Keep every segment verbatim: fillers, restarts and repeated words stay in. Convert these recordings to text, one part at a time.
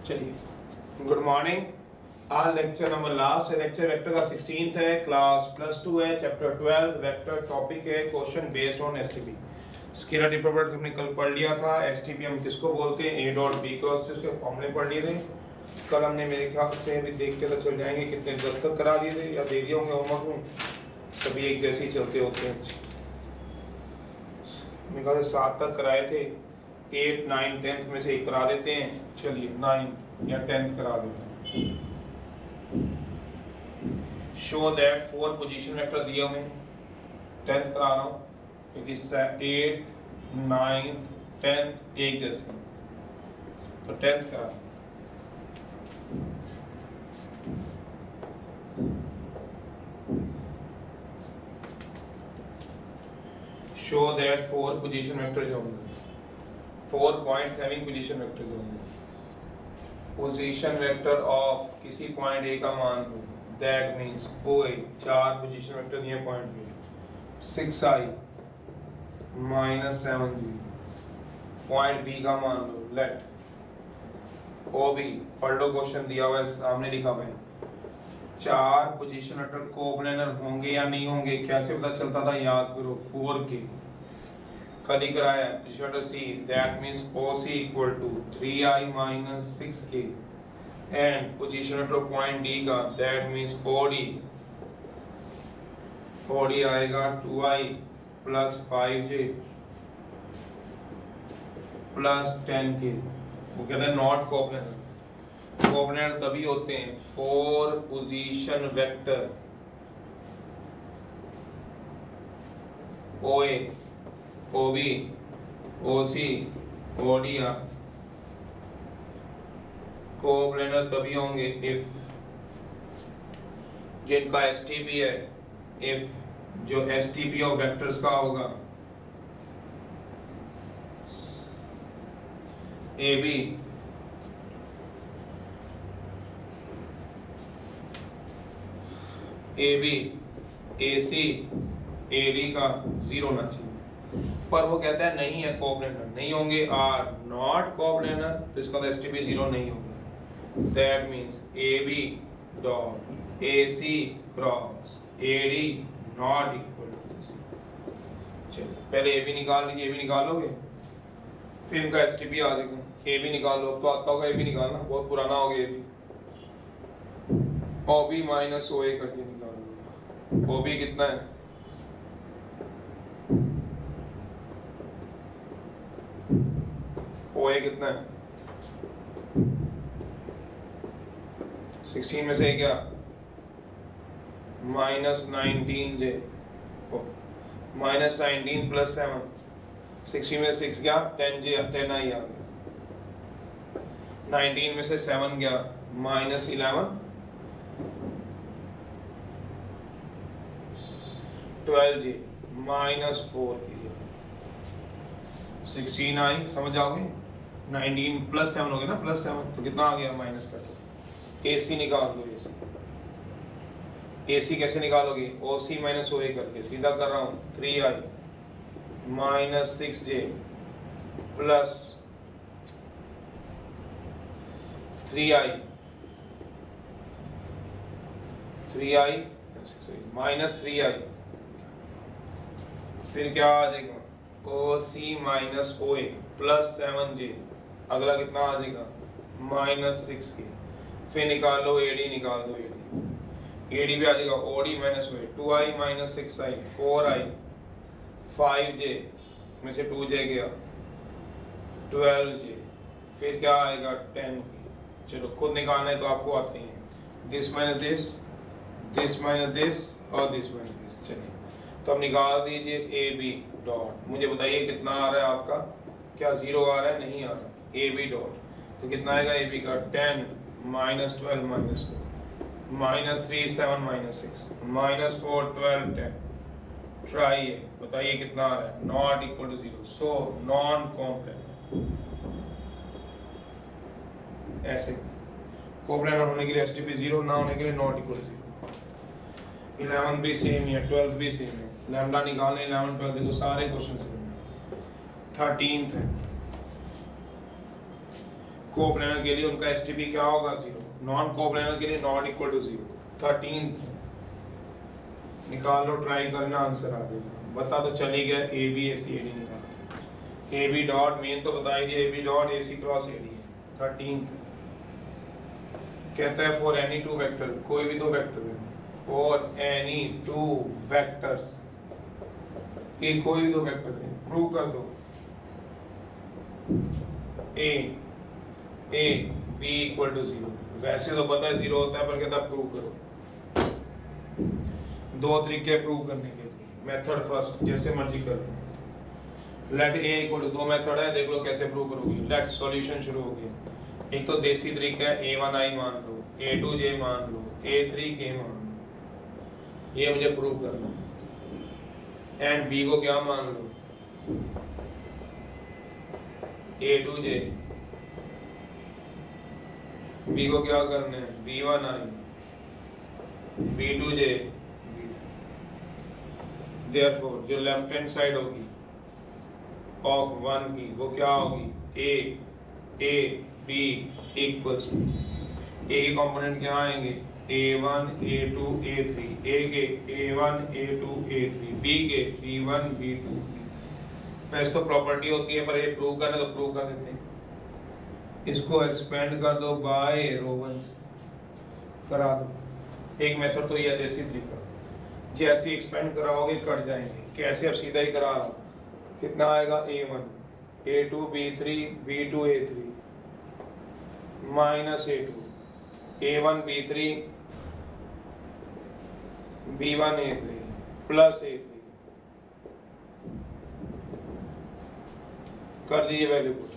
चलिए, good morning. आज lecture number last है, लेक्चर वेक्टर का सिक्सटीन्थ है, क्लास प्लस टू है, चैप्टर ट्वेल्व वेक्टर, टॉपिक है question based on STP. Scalar triple product हमने कल पढ़ लिया था। एसटीपी हम किसको बोलते हैं, ए डॉट बी क्रॉस से, उसके फॉर्मूले पढ़ लिए थे कल हमने। मेरे ख्याल से अभी देख के तो चल जाएंगे कितने दस्तखत करा दिए थे या दे दिए होंगे होमवर्क में, सभी एक जैसे ही चलते होते हैं। मेरे ख्याल से सात तक कराए थे, एट नाइन टेंथ में से एक करा देते हैं। चलिए नाइन या टेंथ करा देते हैं। Show that four position vector दिए हुए हैं, टेंथ करा रहा हूँ क्योंकि एट नाइन्थ टेंथ एक जैसे, तो टेंथ करा। Show that four position vector जो होंगे, four points having position vector जो होंगे, पोजीशन वेक्टर ऑफ किसी पॉइंट ए का मान हो, दैट मींस ओ ए, चार पोजीशन वेक्टर दिए पॉइंट पे, six I minus seven J, point B का मान लो, लेट ओ बी, पढ़ लो क्वेश्चन दिया हुआ है सामने लिखा हुआ है, चार पोजीशन वेक्टर कोप्लेनर होंगे या नहीं होंगे। कैसे पता चलता था, याद करो, फोर के कल ही कराया है। C that means O C equal to three I minus six K, and position vector point D का that means O D, O D आएगा two I plus five J plus ten K. वो कहते हैं not coplanar. Coplanar तभी होते हैं four position vector O A O B O C O D coplanar तभी होंगे इफ, जिनका एस टी पी है, इफ जो S T P of vectors का होगा A B A B A C A D का जीरो ना चाहिए। पर वो कहता है नहीं है, कोप्लेनर नहीं होंगे, आर नॉट कोप्लेनर, तो इसका तो एस टी पी जीरो नहीं होगा। That means A B dot A C cross A D not equal to. चलो पहले ए बी निकाल लीजिए, ए बी निकालोगे फिर इनका एस टी पी आ जाएगा। ए बी निकाल लो, अब तो आता होगा ए बी निकालना, बहुत पुराना हो गया A B. O B minus O A करके निकाल लो। ओ बी कितना है, ओ ए कितना है, सिक्सटीन में से क्या, minus nineteen J, minus nineteen plus seven, sixteen में सिक्स गया, टेन जे, टेन आई आ गया। नाइनटीन में से सेवन गया, minus eleven, twelve J, minus four कीजिए, सिक्सटीन आई, समझ जाओगे। नाइनटीन प्लस सेवन हो गया ना, प्लस सेवन, तो कितना आ गया, माइनस कर दो। ए सी निकाल दो, ए सी ए सी कैसे निकालोगे, ओ सी माइनस ओ ए करके, सीधा कर रहा हूँ, three I minus six J plus three I three I minus three I, फिर क्या आ जाएगा, O C minus O A plus seven J, अगला कितना आ जाएगा, माइनस सिक्स के। फिर निकालो ए डी, निकाल दो ए डी, ए डी भी आ जाएगा, O D minus O A, two I minus six I, four I, five J में से टू जे गया, ट्वेल्व जे, फिर क्या आएगा, टेन के। चलो खुद निकालना है तो आपको आती है, this minus this, this minus this और दिस माइनस दिस। चलिए तो अब निकाल दीजिए ए बी डॉट, मुझे बताइए कितना आ रहा है आपका, क्या जीरो आ रहा है, नहीं आ रहा, ए बी डॉट, तो कितना आएगा ए बी का, ten minus twelve minus two minus three seven minus six minus four twelve ten, try है, बताइए कितना आ रहा है, not equal to zero, so non coplanar. ऐसे कोप्लेनर होने के लिए एस टी पी जीरो, ना होने के लिए not equal to zero. Eleven भी सेम है, ट्वेल्व भी सेम है, लैम्डा निकालने, इलेवन ट्वेल्व देखो सारे क्वेश्चन सेम है। थर्टीन है, कोप्लेनर के लिए उनका एसटीपी क्या होगा जीरो, नॉन कोप्लेनर के लिए not equal to zero. Thirteen निकाल लो, ट्राई करना, आंसर आ जाएगा। बता तो चली गया A B A C A D निकाल। ए बी डॉट मेन तो बता ही दिया, A B dot A C cross A D है। थर्टीन कहता है फॉर एनी टू वेक्टर, कोई भी दो वेक्टर है, फॉर एनी टू वेक्टर्स, ये कोई भी दो वेक्टर है, प्रूव कर दो A A B equal to zero. वैसे तो पता है जीरो होता है, पर कहता है प्रूव करो। दो तरीके प्रूव करने के लिए, मेथड फर्स्ट जैसे मर्जी करो। लेट ए इक्वल टू, दो मेथड है, देख लो कैसे प्रूव करोगे। लेट सॉल्यूशन शुरू हो गया। एक तो देसी तरीका है, ए वन आई मान लो, ए टू जे मान लो, ए थ्री के मान लो, ये मुझे प्रूव करना। एंड बी को क्या मान लो, ए टू जे, बी को क्या करना है, B one I, B two J. Therefore जो लेफ्ट हैंड साइड होगी ऑफ वन की वो क्या होगी, A A B equals to, A के कंपोनेंट क्या आएंगे, A one A two A three, A के A one A two A three, B के बी वन बी टू। वैसे तो प्रॉपर्टी होती है, पर ये प्रूव करना तो प्रूव कर देते हैं। इसको एक्सपेंड कर दो बाय रो वन करा दो। एक मेथड तो ये देसी तरीका, जैसे एक्सपेंड कराओगे कट जाएंगे। कैसे, अब सीधा ही करा, कितना आएगा, A one A two B three B two A three minus A two A one B three B one A three plus A three. कर दीजिए वैल्यू को।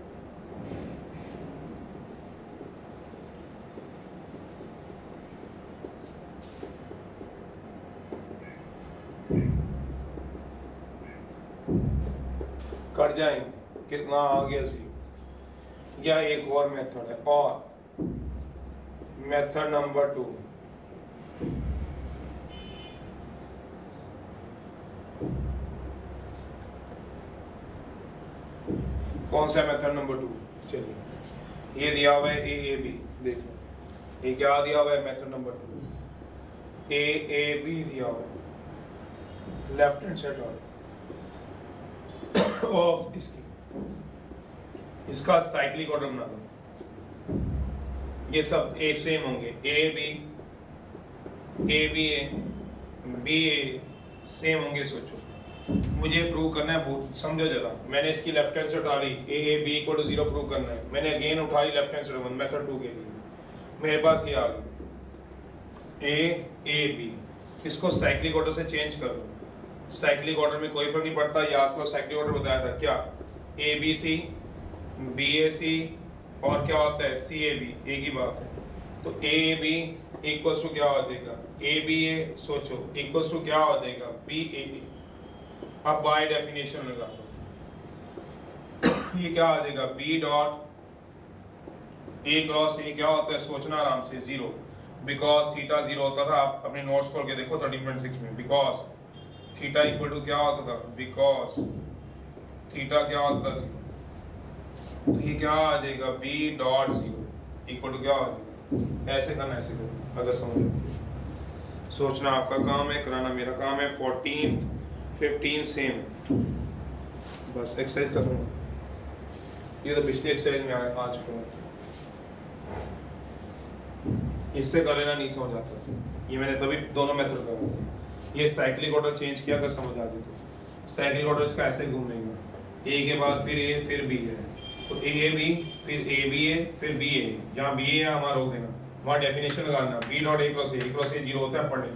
कट जाएंगे, कितना आ गया सी। या एक और मेथड है, और मेथड नंबर टू, कौन सा मेथड नंबर टू, चलिए ये दिया हुआ है ए ए बी, देखो ये क्या दिया हुआ है method number two, A A B दिया हुआ है लेफ्ट हैंड साइड वाला ऑफ इसकी, इसका साइक्लिक ऑर्डर बना लो। ये सब ए सेम होंगे, A B A B A B A same होंगे। सोचो मुझे प्रूव करना है, समझो जरा। मैंने इसकी लेफ्ट हैंड साइड डाली, A A B equal to zero prove करना है। मैंने अगेन उठा ली left hand side one, method two के लिए मेरे पास ये आ गई ए ए बी। इसको साइक्लिक ऑर्डर से चेंज कर दो। साइक्लिक ऑर्डर में कोई फर्क नहीं पड़ता, याद करो साइक्लिक ऑर्डर बताया था क्या, ए बी सी बी ए सी और क्या होता है सी ए बी, एक ही बात है। तो A A B equals to क्या हो जाएगा, ए बी ए, सोचो इक्वल्स टू क्या हो जाएगा, बी ए बी। अब बाय डेफिनेशन लगा दो, ये क्या आ जाएगा, B dot A cross A क्या होता है, सोचना आराम से, जीरो, बिकॉज थीटा जीरो होता था। आप अपने नोट्स खोल के देखो थर्टीन पॉइंट सिक्स में, बिकॉज थीटा इक्वल टू क्या होता था, बिकॉज थीटा क्या होता था, जीरो। तो ये क्या आ जाएगा, B dot zero equal to क्या आ जाएगा, ऐसे करना, ऐसे करो अगर समझ। सोचना आपका काम है, कराना मेरा काम है। फोर्टीन फिफ्टीन सेम, बस एक्सरसाइज करूँगा। ये तो पिछली एक्सरसाइज में आ चुका है, इससे कर लेना, नहीं समझ आता। ये मैंने तभी दोनों मेथड करा। ये साइक्लिक ऑर्डर चेंज किया अगर समझ आ जाए तो। साइक्लिक ऑर्डर इसका ऐसे घूमेगा, ए के बाद फिर ए फिर बी है, तो ए ए बी फिर ए बी ए फिर बी ए। जहाँ बी ए हमारा रोक देना, वहाँ डेफिनेशन लगाना, B dot A cross A, cross A zero होता है, पढ़ लेना।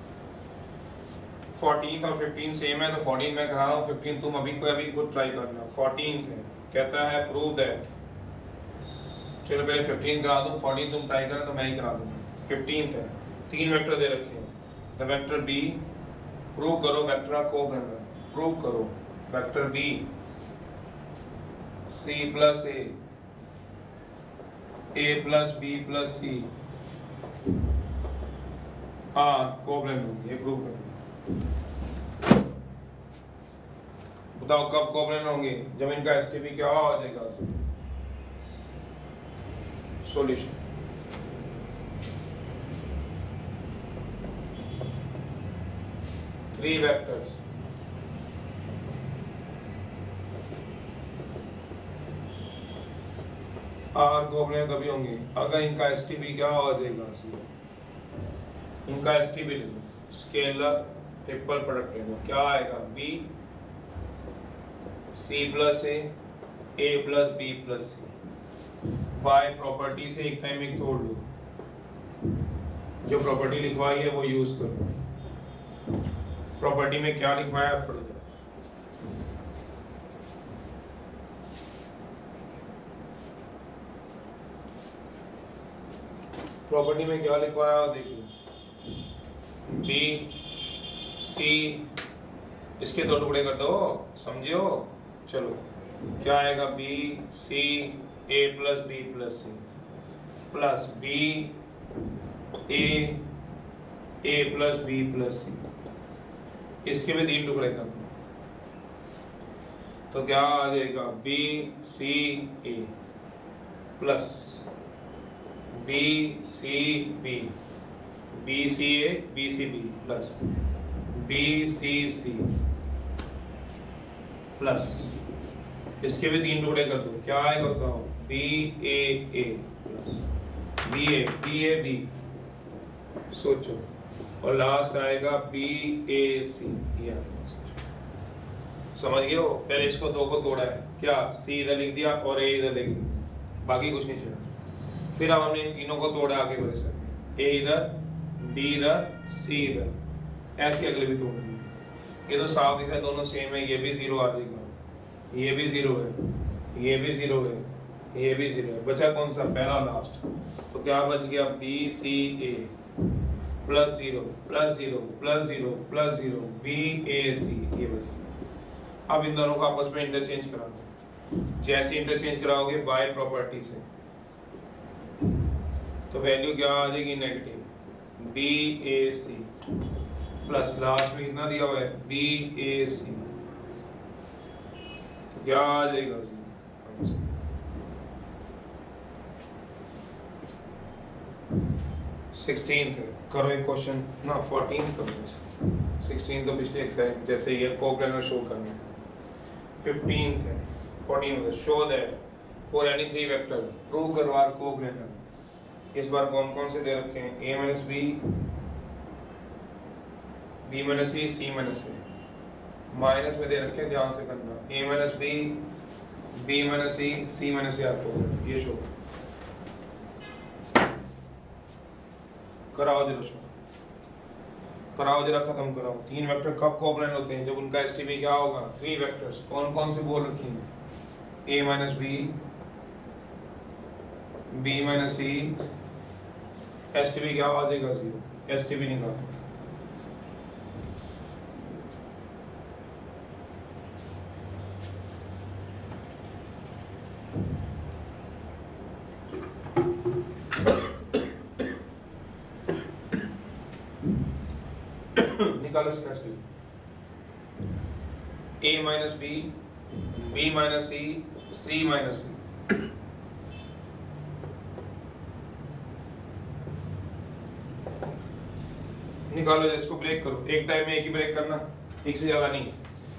फोर्टीन और फिफ्टीन सेम है, तो फोर्टीन मैं करा रहा हूँ, फिफ्टीन तुम अभी कोई अभी खुद ट्राई करना। फोर्टीन है कहता है प्रूव दैट, चलो पहले फिफ्टीन करा दूँ, फोर्टीन तुम ट्राई करें तो मैं ही करा दूँगा। फिफ्टीन है, तीन वेक्टर दे रखे हैं, द वेक्टर बी, प्रूव करो वेक्टर को बराबर, प्रूव करो vector B C plus A, A plus B plus C are covalent होंगे, ये प्रूव करो। बताओ कब कोवलेंट होंगे, जब इनका एसटीपी क्या हो जाएगा, solution three vectors are coordinate तभी होंगे अगर इनका एसटीपी क्या हो जाएगा, इनका एसटीपी स्केलर ट्रिपल प्रोडक्ट है, क्या आएगा B C plus A A plus B plus C. By property से एक टाइम एक तोड़ लो, जो प्रॉपर्टी लिखवाई है वो यूज करो। प्रॉपर्टी में क्या लिखवाया है पढ़ जाओ। प्रॉपर्टी में क्या लिखवाया देखिए, बी सी, इसके दो टुकड़े कर दो, समझियो। चलो क्या आएगा, B C A plus B plus C plus B A A plus B plus C, इसके भी तीन टुकड़े कर दो तो क्या आ जाएगा, B C A plus B C B B C A B C B plus B C C plus इसके भी तीन टुकड़े कर दो, क्या आएगा बताओ, B A A plus B A B A B, सोचो, और लास्ट आएगा बी ए सी। समझ गए हो? पहले इसको दो को तोड़ा है, क्या सी इधर लिख दिया और ए इधर लिख दिया, बाकी कुछ नहीं छोड़ा। फिर अब हमने इन तीनों को तोड़ा आगे बढ़ सकते, ए इधर बी इधर सी इधर, ऐसे अगले भी तोड़ दिए। ये तो साफ दिख रहा है दोनों सेम है, ये भी जीरो आ जाएगा, ये भी जीरो है, ये भी जीरो है, ये भी जीरो है। बचा कौन सा, पहला लास्ट, तो क्या बच गया, B C A plus zero plus zero plus zero plus zero B A C, ये बच गया। अब इन दोनों को आपस में इंटरचेंज करा दो, जैसे इंटरचेंज कराओगे बाय प्रॉपर्टी से तो वैल्यू क्या आ जाएगी, negative B A C plus last में कितना दिया हुआ है, बी ए सी, तो क्या आ जाएगा, सिक्सटीन करो एक क्वेश्चन ना, फोर्टीन करो, सिक्सटीन तो पिछले एक्सरसाइज जैसे ये कोप्लानर शो करना है। फिफ्टीन है, fourteen show that for any three vector prove करो आर कोप्लानर। इस बार कौन कौन से दे रखे हैं, A minus B, B minus C, C minus A, minus में दे रखे हैं, ध्यान से करना, A minus B, B minus C, C minus A, आपको ये शो कराओ जरा, शो कराओ जरा, खत्म कराओ। तीन वेक्टर कब कोप्लानर होते हैं, जब उनका एसटीपी क्या होगा, थ्री वेक्टर्स। कौन कौन से बोल रखे हैं, A minus B, B minus C, STP क्या आ जाएगा, जीरो, एसटीपी निकालो। निकालो इसका STP, A minus B, B minus C, C minus C, निकालो, इसको ब्रेक करो, एक टाइम में एक ही ब्रेक करना, एक से ज्यादा नहीं।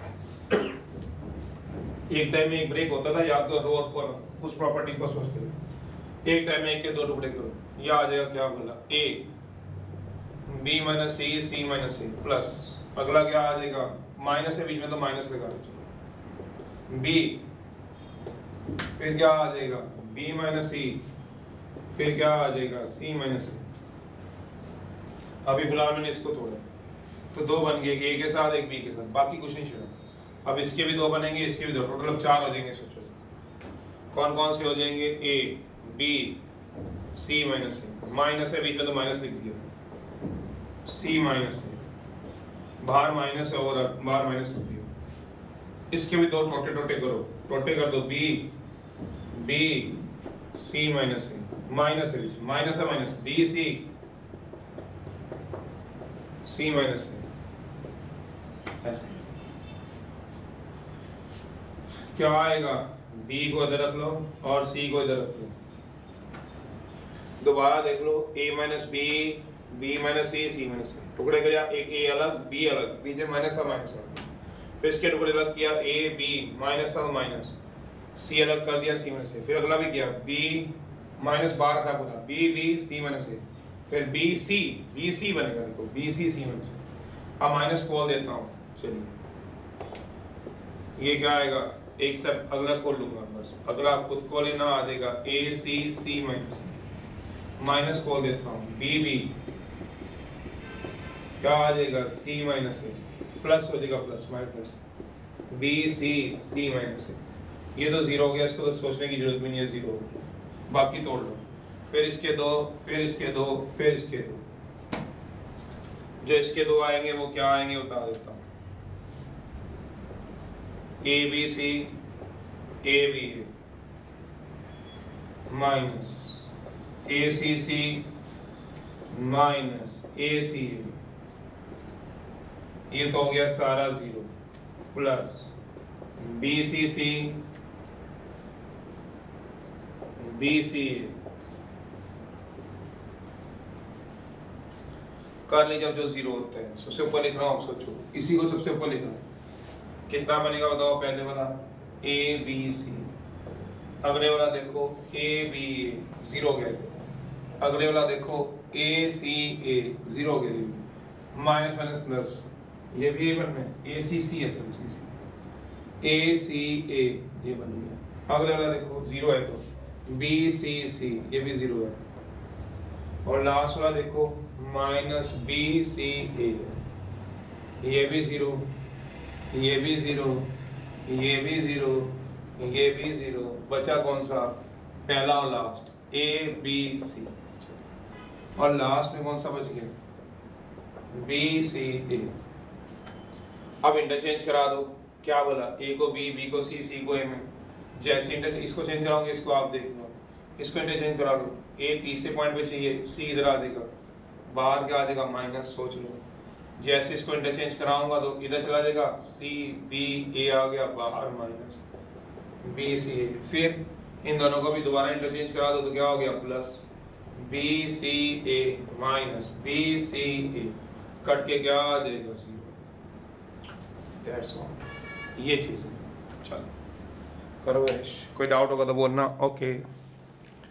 एक टाइम में एक ब्रेक होता था, याद करो, रो और कॉलम, उस प्रॉपर्टी को सोच करो, एक टाइम में एक के दो टुकड़े करो, यह आ जाएगा, क्या बोला, A B minus C, C minus C plus, अगला क्या आ जाएगा, माइनस है बीच में तो माइनस लगा दो, चलो बी, फिर क्या आ जाएगा, बी माइनस सी, फिर क्या आ जाएगा, सी माइनस सी। अभी फिलहाल मैंने इसको तोड़ा तो दो बन गए, ए के साथ एक बी के साथ, बाकी कुछ नहीं छोड़ा। अब इसके भी दो बनेंगे, इसके भी दो, टोटल अब चार हो जाएंगे। सोचो कौन कौन से हो जाएंगे, A B C minus C, minus है बीच में तो माइनस लिख दिया, सी माइनस सी, बाहर माइनस है और बाहर माइनस लिख दिया। इसके भी दो टोटे टोटे करो, टोटे कर दो, B B C minus C, minus है बीच, माइनस है minus, B C C minus C, ऐसे क्या आएगा, बी को इधर रख लो और सी को इधर रख लो, दोबारा देख लो, a minus B, b minus C, C minus A, टुकड़े किया, एक a अलग b अलग, बीच में माइनस था माइनस था, फिर इसके टुकड़े अलग किया, a b माइनस था तो माइनस, c अलग कर दिया c माइनस ए, फिर अगला भी किया b माइनस बार था पूरा, b b c minus A, फिर b c b c बनेगा, देखो b c c minus A. अब माइनस खोल देता हूँ, चलिए ये क्या आएगा, एक स्टेप अगला खोल लूंगा, बस अगला खुद को लेना आ जाएगा a c c minus minus खोल देता हूँ, b b क्या आ जाएगा c माइनस ए, प्लस हो जाएगा plus minus b c c minus A, ये तो जीरो हो गया, इसको तो सोचने की जरूरत भी नहीं है, जीरो हो गया, बाकी तोड़ लो, फिर इसके दो, फिर इसके दो, फिर इसके दो, जो इसके दो आएंगे वो क्या आएंगे बता देता हूँ, A B C A B minus A C C minus A C, ये तो हो गया सारा जीरो, plus B C C B C कर लीजिए, जो जीरो होते हैं सबसे ऊपर लिख रहा हूँ, सोचो इसी को सबसे ऊपर लिखना, कितना बनेगा बताओ, पहले वाला ए बी सी, अगले वाला देखो ए बी ए, जीरो गया, अगले वाला देखो ए सी ए, जीरो हो गया, माइनस माइनस प्लस, ये भी ए बन में ए सी सी है, सॉरी सी सी ए सी ए, ये बन गया, अगले वाला देखो जीरो है तो बी सी सी, ये भी जीरो है, और लास्ट वाला देखो माइनस बी सी ए, ये भी जीरो, ये भी जीरो, ये भी जीरो, ये भी जीरो, बचा कौन सा, पहला और लास्ट ए बी सी, और लास्ट में कौन सा बच गया, बी सी ए। अब इंटरचेंज करा दो, क्या बोला, ए को बी, बी को सी, सी को ए में, जैसे इंटरचेंज इसको चेंज कराओगे इसको आप देखो, इसको इंटरचेंज करा लो, ए तीसरे पॉइंट पे चाहिए, सी इधर आ जाएगा, बाहर क्या आ जाएगा माइनस, सोच लो, जैसे इसको इंटरचेंज कराऊंगा तो इधर चला जाएगा, सी बी ए आ गया बाहर, माइनस बी सी ए, फिर इन दोनों को भी दोबारा इंटरचेंज करा दो तो क्या हो गया, plus B C A minus B C A, cut के क्या आ जाएगा, सी, दैट्स ऑल, ये चीज है। चलो करो, कोई डाउट होगा तो बोलना, ओके।